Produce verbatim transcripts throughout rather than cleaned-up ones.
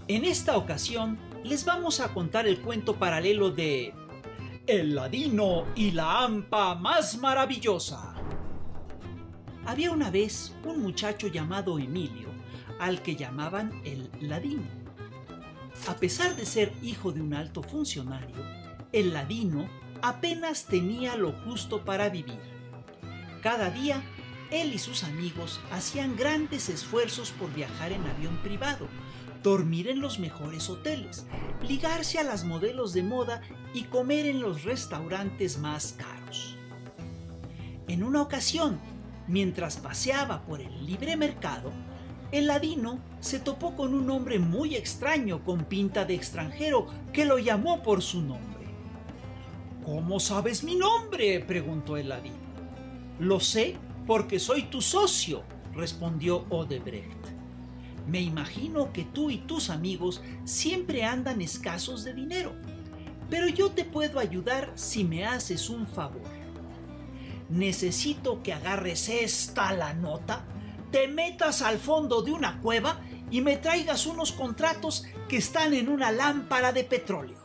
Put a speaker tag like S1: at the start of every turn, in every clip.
S1: En esta ocasión les vamos a contar el cuento paralelo de El ladino y la hampa más maravillosa. Había una vez un muchacho llamado Emilio, al que llamaban el ladino. A pesar de ser hijo de un alto funcionario, el ladino apenas tenía lo justo para vivir. Cada día, él y sus amigos hacían grandes esfuerzos por viajar en avión privado, dormir en los mejores hoteles, ligarse a las modelos de moda y comer en los restaurantes más caros. En una ocasión, mientras paseaba por el libre mercado, el ladino se topó con un hombre muy extraño con pinta de extranjero que lo llamó por su nombre. «¿Cómo sabes mi nombre?», preguntó el ladino. «Lo sé porque soy tu socio», respondió Odebrecht. «Me imagino que tú y tus amigos siempre andan escasos de dinero, pero yo te puedo ayudar si me haces un favor. Necesito que agarres esta la nota, te metas al fondo de una cueva y me traigas unos contratos que están en una lámpara de petróleo».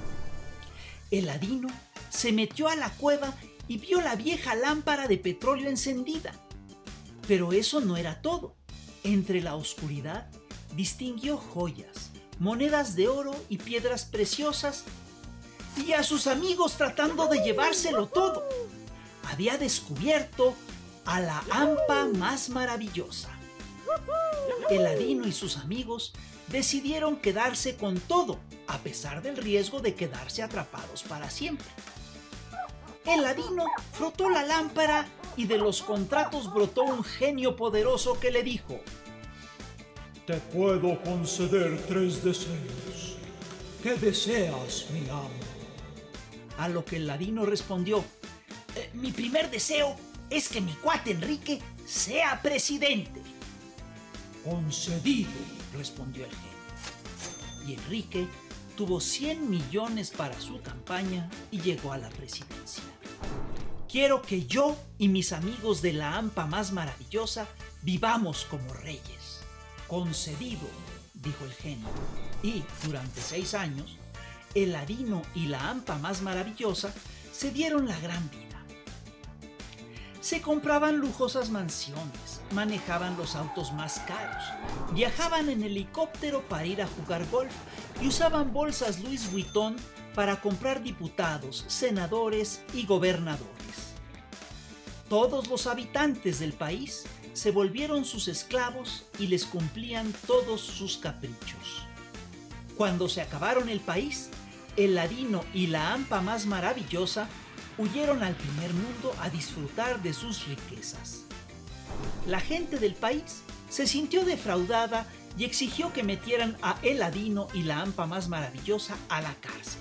S1: El ladino se metió a la cueva y vio la vieja lámpara de petróleo encendida. Pero eso no era todo. Entre la oscuridad distinguió joyas, monedas de oro y piedras preciosas, y a sus amigos tratando de llevárselo todo. Había descubierto a la hampa más maravillosa. El ladino y sus amigos decidieron quedarse con todo, a pesar del riesgo de quedarse atrapados para siempre. El ladino frotó la lámpara y de los contratos brotó un genio poderoso que le dijo: «Te puedo conceder tres deseos. ¿Qué deseas, mi amo?». A lo que el ladino respondió: «Eh, mi primer deseo es que mi cuate Enrique sea presidente». «Concedido», respondió el genio. Y Enrique tuvo cien millones para su campaña y llegó a la presidencia. «Quiero que yo y mis amigos de la hampa más maravillosa vivamos como reyes». «Concedido», dijo el genio. Y durante seis años, el ladino y la hampa más maravillosa se dieron la gran vida. Se compraban lujosas mansiones, manejaban los autos más caros, viajaban en helicóptero para ir a jugar golf y usaban bolsas Louis Vuitton para comprar diputados, senadores y gobernadores. Todos los habitantes del país se volvieron sus esclavos y les cumplían todos sus caprichos. Cuando se acabaron el país, el ladino y la hampa más maravillosa huyeron al primer mundo a disfrutar de sus riquezas. La gente del país se sintió defraudada y exigió que metieran a el ladino y la hampa más maravillosa a la cárcel.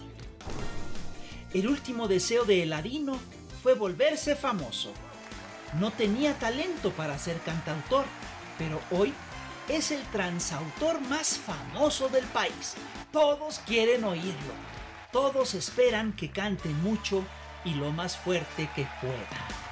S1: El último deseo de el ladino fue volverse famoso. No tenía talento para ser cantautor, pero hoy es el transautor más famoso del país. Todos quieren oírlo. Todos esperan que cante mucho y lo más fuerte que pueda.